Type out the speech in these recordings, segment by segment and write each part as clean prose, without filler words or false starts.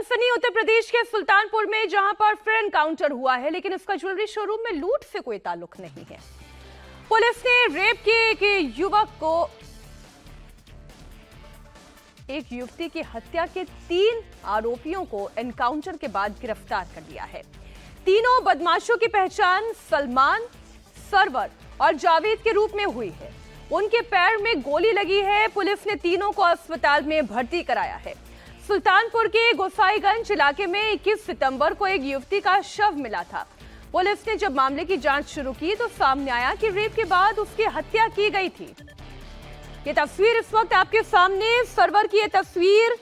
सनसनी उत्तर प्रदेश के सुल्तानपुर में, जहां पर फिर एनकाउंटर हुआ है, लेकिन इसका ज्वेलरी शोरूम में लूट से कोई ताल्लुक नहीं है। पुलिस ने रेप के एक युवती की हत्या के 3 आरोपियों को एनकाउंटर के बाद गिरफ्तार कर लिया है। तीनों बदमाशों की पहचान सलमान, सरवर और जावेद के रूप में हुई है। उनके पैर में गोली लगी है। पुलिस ने तीनों को अस्पताल में भर्ती कराया है। सुल्तानपुर के गोसाईगंज इलाके में 21 सितंबर को एक युवती का शव मिला था। पुलिस ने जब मामले की जांच शुरू की तो सामने आया कि रेप के बाद उसकी हत्या की गई थी। ये तस्वीर इस वक्त आपके सामने, सरवर की ये तस्वीर,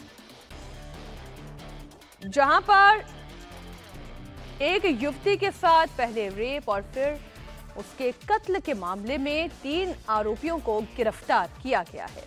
जहां पर एक युवती के साथ पहले रेप और फिर उसके कत्ल के मामले में 3 आरोपियों को गिरफ्तार किया गया है।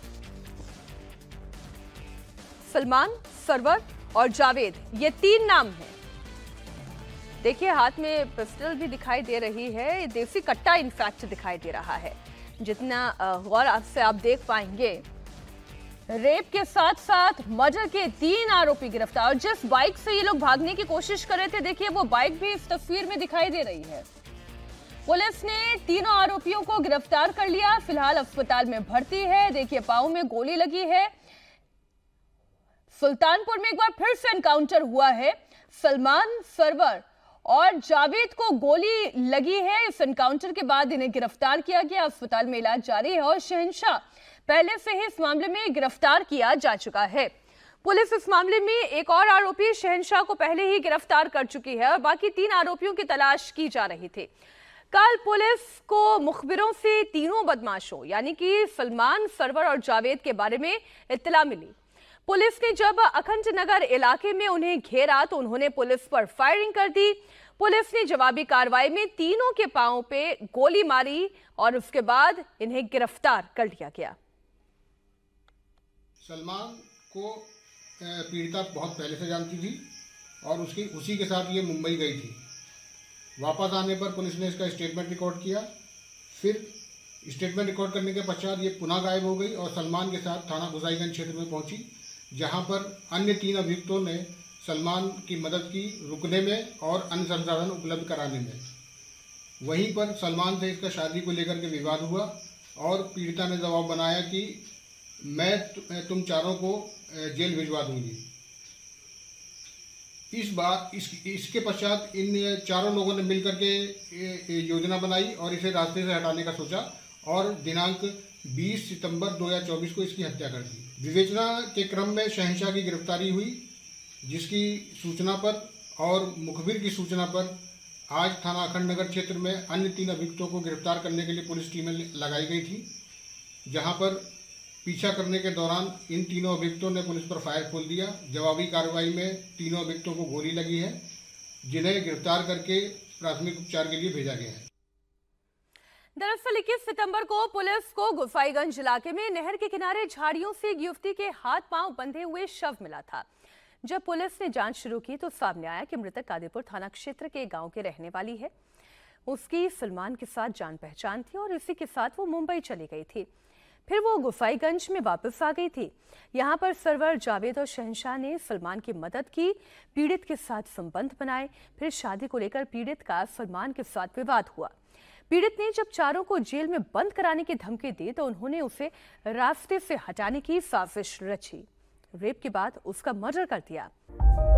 सलमान, सरवर और जावेद, ये 3 नाम हैं। देखिए हाथ में पिस्टल भी दिखाई दे रही है, देसी कट्टा इनफैक्ट दिखाई दे रहा है। जितना गौर से आप देख पाएंगे, रेप के साथ साथ मर्डर के 3 आरोपी गिरफ्तार। और जिस बाइक से ये लोग भागने की कोशिश कर रहे थे, देखिए वो बाइक भी इस तस्वीर में दिखाई दे रही है। पुलिस ने तीनों आरोपियों को गिरफ्तार कर लिया। फिलहाल अस्पताल में भर्ती है। देखिए पांव में गोली लगी है। सुल्तानपुर में एक बार फिर से एनकाउंटर हुआ है। सलमान, सरवर और जावेद को गोली लगी है। इस एनकाउंटर के बाद इन्हें गिरफ्तार किया गया। अस्पताल में इलाज जारी है और शहंशाह पहले से ही इस मामले में गिरफ्तार किया जा चुका है। पुलिस इस मामले में एक और आरोपी शहंशाह को पहले ही गिरफ्तार कर चुकी है और बाकी 3 आरोपियों की तलाश की जा रही थी। कल पुलिस को मुखबिरों से तीनों बदमाशों यानी कि सलमान, सरवर और जावेद के बारे में इत्तला मिली। पुलिस ने जब अखंड नगर इलाके में उन्हें घेरा तो उन्होंने पुलिस पर फायरिंग कर दी। पुलिस ने जवाबी कार्रवाई में तीनों के पांव पे गोली मारी और उसके बाद इन्हें गिरफ्तार कर लिया गया। सलमान को पीड़िता बहुत पहले से जानती थी और उसी के साथ ये मुंबई गई थी। वापस आने पर पुलिस ने इसका स्टेटमेंट रिकॉर्ड किया। फिर स्टेटमेंट रिकॉर्ड करने के पश्चात ये पुनः गायब हो गई और सलमान के साथ थाना गोसाईगंज क्षेत्र में पहुंची, जहां पर अन्य 3 अभियुक्तों ने सलमान की मदद की रुकने में और अन्य संसाधन उपलब्ध कराने में। वहीं पर सलमान से इसका शादी को लेकर के विवाद हुआ और पीड़िता ने दबाव बनाया कि मैं तुम चारों को जेल भिजवा दूंगी। इसके पश्चात इन चारों लोगों ने मिलकर के योजना बनाई और इसे रास्ते से हटाने का सोचा और दिनांक 20 सितंबर 2024 को इसकी हत्या कर दी। विवेचना के क्रम में शहंशाह की गिरफ्तारी हुई, जिसकी सूचना पर और मुखबिर की सूचना पर आज थाना अखंड नगर क्षेत्र में अन्य 3 अभियुक्तों को गिरफ्तार करने के लिए पुलिस टीमें लगाई गई थी। जहां पर पीछा करने के दौरान इन तीनों अभियुक्तों ने पुलिस पर फायर खोल दिया। जवाबी कार्रवाई में तीनों अभियुक्तों को गोली लगी है, जिन्हें गिरफ्तार करके प्राथमिक उपचार के लिए भेजा गया है। दरअसल 21 सितंबर को पुलिस को गोसाईगंज इलाके में नहर के किनारे झाड़ियों से एक युवती के हाथ पांव बंधे हुए शव मिला था। जब पुलिस ने जांच शुरू की तो सामने आया कि मृतक कादीपुर थाना क्षेत्र के गांव के रहने वाली है। उसकी सलमान के साथ जान पहचान थी और इसी के साथ वो मुंबई चली गई थी। फिर वो गोसाईगंज में वापस आ गई थी। यहाँ पर सरवर, जावेद और शहंशाह ने सलमान की मदद की, पीड़ित के साथ संबंध बनाए। फिर शादी को लेकर पीड़ित का सलमान के साथ विवाद हुआ। पीड़ित ने जब चारों को जेल में बंद कराने की धमकी दी तो उन्होंने उसे रास्ते से हटाने की साजिश रची। रेप के बाद उसका मर्डर कर दिया।